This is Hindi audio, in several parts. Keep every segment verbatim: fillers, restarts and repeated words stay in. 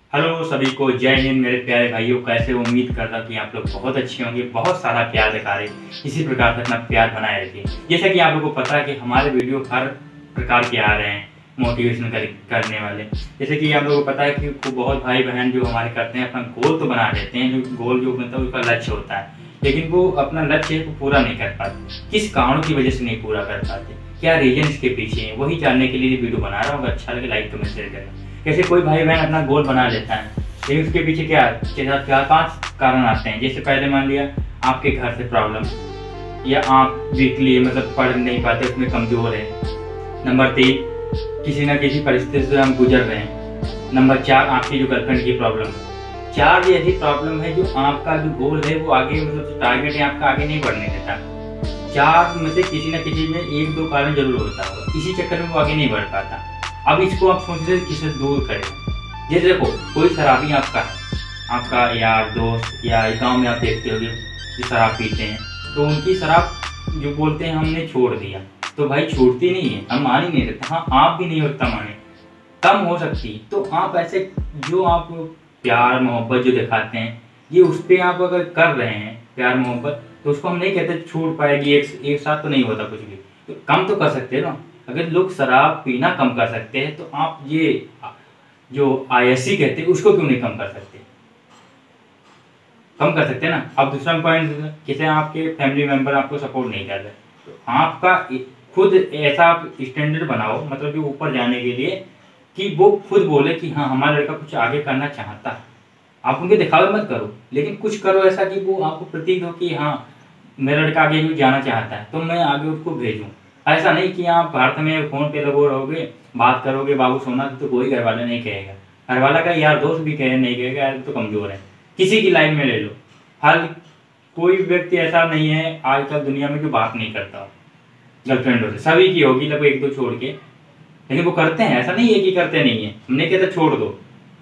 हेलो सभी को, जय हिंद मेरे प्यारे भाइयों। कैसे उम्मीद कर रहा कि आप लोग बहुत अच्छे होंगे, बहुत सारा प्यार दिखा रहे, इसी प्रकार से अपना प्यार बनाए रखिए। जैसा कि आप लोगों को पता है कि हमारे वीडियो हर प्रकार के आ रहे हैं, मोटिवेशन कर, करने वाले। जैसे कि आप लोगों को पता है कि बहुत भाई बहन जो हमारे करते हैं, अपना गोल तो बना लेते हैं, जो गोल जो मतलब उसका लक्ष्य होता है, लेकिन वो अपना लक्ष्य को पूरा नहीं कर पाते। किस कारणों की वजह से नहीं पूरा कर पाते, क्या रीजन इसके पीछे है, वही जानने के लिए वीडियो बना रहा हूँ। अगर अच्छा लगे लाइक कमेंट शेयर करना। जैसे कोई भाई बहन अपना गोल बना लेता है, लेकिन उसके पीछे क्या चार पांच कारण आते हैं। जैसे पहले मान लिया आपके घर से प्रॉब्लम, या आप वीकली मतलब पढ़ नहीं पाते, उसमें कमजोर है। नंबर तीन, किसी न किसी परिस्थिति से हम गुजर रहे हैं। नंबर चार, आपकी जो गर्लफ्रेंड की प्रॉब्लम है। चार ये ऐसी प्रॉब्लम है जो आपका जो गोल है वो आगे मतलब टारगेट है आपका आगे नहीं बढ़ने देता। चार में से किसी न किसी में एक दो कारण जरूर होता होगा, इसी चक्कर में वो आगे नहीं बढ़ पाता। अब इसको आप सोच रहे किसे दूर करें। जैसे देखो कोई शराबी आपका है, आपका यार दोस्त या गांव में आप देखते होगे कि शराब पीते हैं, तो उनकी शराब जो बोलते हैं हमने छोड़ दिया, तो भाई छूटती नहीं है, हम मान ही नहीं रखते। हाँ, आप भी नहीं होता माने, कम हो सकती। तो आप ऐसे जो आप प्यार मोहब्बत जो दिखाते हैं, ये उस पर आप अगर कर रहे हैं प्यार मोहब्बत, तो उसको हम नहीं कहते छूट पाएगी। एक एक साथ तो नहीं होता कुछ भी, तो कम तो कर सकते हैं ना। अगर लोग शराब पीना कम कर सकते हैं, तो आप ये जो आईएससी कहते हैं उसको क्यों नहीं कम कर सकते? कम कर सकते हैं ना। अब दूसरा पॉइंट, किसे आपके फैमिली मेंबर आपको सपोर्ट नहीं कर रहे, तो आपका खुद ऐसा आप स्टैंडर्ड बनाओ, मतलब कि ऊपर जाने के लिए, कि वो खुद बोले कि हाँ हमारा लड़का कुछ आगे करना चाहता है। आप उनके दिखावे मत करो, लेकिन कुछ करो ऐसा कि वो आपको प्रतीत हो कि हाँ मेरा लड़का आगे भी जाना चाहता है, तो मैं आगे उसको भेजूँ। ऐसा नहीं कि आप भारत में फोन पे लगो रहोगे, बात करोगे बाबू सोना, तो कोई घर वाला नहीं कहेगा। घर वाला का यार दोस्त भी कहे नहीं कहेगा यार तो कमजोर है। किसी की लाइफ में ले लो, हर कोई व्यक्ति ऐसा नहीं है आजकल दुनिया में जो बात नहीं करता गर्लफ्रेंडों से। सभी की होगी, लगभग एक दो छोड़ के, लेकिन वो करते हैं। ऐसा नहीं है कि करते नहीं है, हमने कहता छोड़ दो,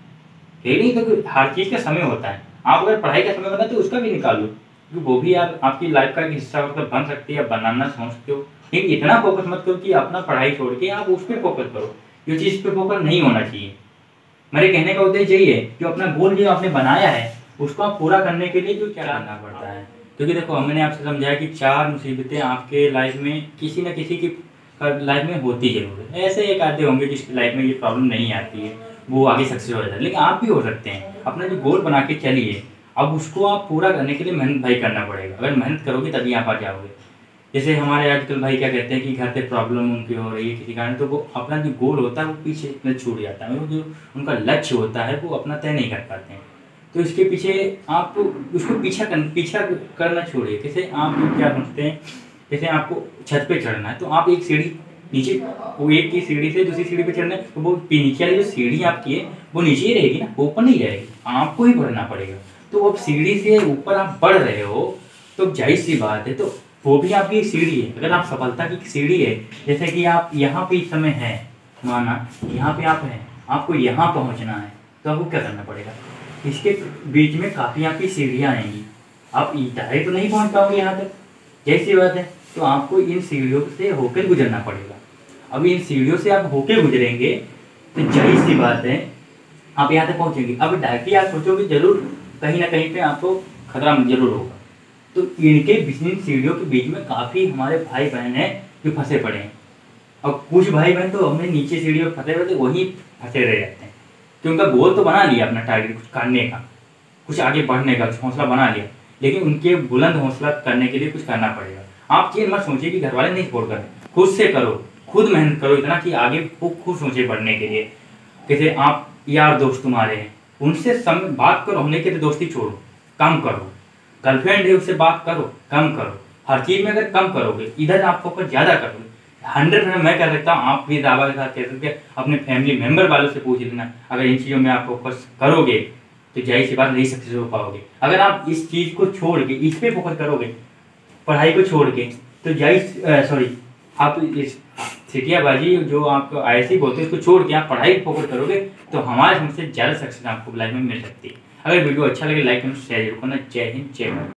नहीं तो हर चीज का समय होता है। आप अगर पढ़ाई का समय बनाते तो उसका भी निकाल लो, क्योंकि वो भी यार आपकी लाइफ का एक हिस्सा मतलब बन सकती है, बनाना सोचते हो। लेकिन इतना फोकस मत करो कि अपना पढ़ाई छोड़ के आप उस पर फोकस करो। जो चीज़ पे फोकस नहीं होना चाहिए। मेरे कहने का उद्देश्य यही है, जो अपना गोल जो आपने बनाया है उसको आप पूरा करने के लिए जो क्या करना पड़ता है। क्योंकि देखो हमने आपसे समझाया कि चार मुसीबतें आपके लाइफ में किसी न किसी की लाइफ में होती जरूर है। ऐसे एक आधे होंगे जिसकी लाइफ में ये प्रॉब्लम नहीं आती है, वो आगे सक्सेस हो जाता है, लेकिन आप भी हो सकते हैं। अपना जो गोल बना के चलिए, अब उसको आप पूरा करने के लिए मेहनत भाई करना पड़ेगा। अगर मेहनत करोगे तभी आप आ जाओगे। जैसे हमारे आजकल भाई क्या कहते हैं कि घर पे प्रॉब्लम उनकी हो रही है किसी कारण, तो वो अपना जो गोल होता है वो पीछे छूट जाता है। वो जो उनका लक्ष्य होता है वो अपना तय नहीं कर पाते हैं। तो इसके पीछे आप उसको पीछा कर पीछा करना छोड़िए। जैसे आप क्या समझते हैं, जैसे आपको छत पे चढ़ना है, तो आप एक सीढ़ी नीचे, वो एक की सीढ़ी से दूसरी सीढ़ी पे चढ़ना है, तो वो नीचे वाली जो सीढ़ी आपकी है वो नीचे ही रहेगी ना, ऊपर नहीं जाएगी, आपको ही बढ़ना पड़ेगा। तो अब सीढ़ी से ऊपर आप बढ़ रहे हो, तो जाहिर सी बात है, तो वो भी आपकी सीढ़ी है। अगर आप सफलता की सीढ़ी है, जैसे कि आप यहाँ पे इस समय हैं, माना यहाँ पे आप हैं, आपको यहाँ पहुँचना है, तो आपको क्या करना पड़ेगा? इसके बीच में काफ़ी आपकी सीढ़ियाँ आएंगी, आप डायरेक्ट तो नहीं पहुँच पाओगे यहाँ तक, जैसी बात है। तो आपको इन सीढ़ियों से होकर गुजरना पड़ेगा। अब इन सीढ़ियों से आप होकर गुजरेंगे तो जाहिर सी बात है आप यहाँ तक पहुँचेंगे। अब डायरेक्टली आप सोचोगे जरूर कहीं ना कहीं पे आपको खतरा जरूर होगा। तो इनके इन सीढ़ियों के बीच में काफ़ी हमारे भाई बहन हैं जो फंसे पड़े हैं, और कुछ भाई बहन तो हमने नीचे सीढ़ियों फंसे हुए थे वहीं फंसे रह जाते हैं, कि उनका गोल तो बना लिया अपना टारगेट कुछ करने का, कुछ आगे बढ़ने का हौसला बना लिया, लेकिन उनके बुलंद हौसला करने के लिए कुछ करना पड़ेगा। आप ये मत सोचिए कि घर वाले नहीं सपोर्ट करें, खुद से करो, खुद मेहनत करो इतना कि आगे वो खुद सोचे बढ़ने के लिए। जैसे आप यार दोस्त तुम्हारे हैं, उनसे सम बात करो, हमने कहते दोस्ती छोड़ो, कम करो। गर्लफ्रेंड है उससे बात करो, कम करो। हर चीज़ में अगर कम करोगे, इधर आप फोकस ज़्यादा करोगे, हंड्रेड परसेंट मैं कह सकता हूँ, आप भी दावा के साथ कह सकते हैं, अपने फैमिली मेम्बर वालों से पूछ लेना। अगर इन चीज़ों में आप फोकस करोगे तो जाहिर सी बात नहीं सक्सेस हो पाओगे। अगर आप इस चीज़ को छोड़ के इस पे फोकस करोगे, पढ़ाई को छोड़ के, तो जाहिर सॉरी आप इस सिटियाबाजी जो आपको आई एस सी बोलते हैं उसको छोड़ के आप पढ़ाई पर फोकस करोगे, तो हमारे समझ से ज़्यादा सक्सेस आपको लाइफ में मिल सकती है। अगर वीडियो अच्छा लगे लाइक एंड शेयर जरूर करना। जय हिंद, जय भारत।